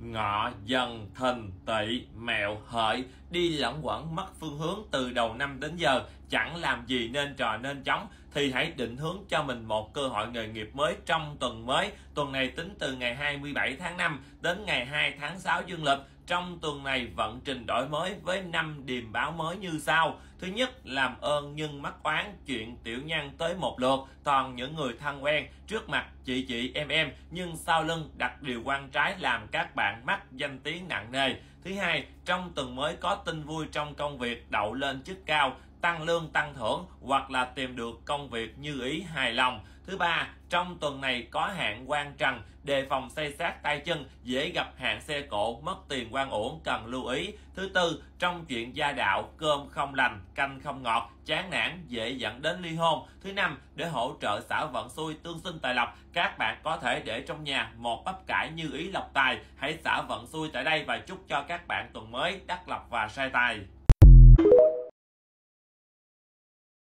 Ngọ, Dần, Thìn, Tỵ, Mẹo, Hợi đi lẫn quẩn mất phương hướng từ đầu năm đến giờ, chẳng làm gì nên trò nên chóng, thì hãy định hướng cho mình một cơ hội nghề nghiệp mới trong tuần mới. Tuần này tính từ ngày 27 tháng 5 đến ngày 2 tháng 6 dương lịch. Trong tuần này vận trình đổi mới với 5 điềm báo mới như sau. Thứ nhất, làm ơn nhưng mắc oán, chuyện tiểu nhân tới một lượt, toàn những người thân quen, trước mặt chị em, nhưng sau lưng đặt điều quan trái làm các bạn mắc danh tiếng nặng nề. Thứ hai, trong tuần mới có tin vui trong công việc, đậu lên chức cao, tăng lương tăng thưởng hoặc là tìm được công việc như ý hài lòng. Thứ ba, trong tuần này có hạn quan trần, đề phòng xây xát tay chân, dễ gặp hạn xe cộ, mất tiền oan uổng, cần lưu ý. Thứ tư, trong chuyện gia đạo, cơm không lành, canh không ngọt, chán nản, dễ dẫn đến ly hôn. Thứ năm, để hỗ trợ xả vận xui, tương sinh tài lộc, các bạn có thể để trong nhà một bắp cải như ý lộc tài. Hãy xả vận xui tại đây và chúc cho các bạn tuần mới đắc lộc và sai tài.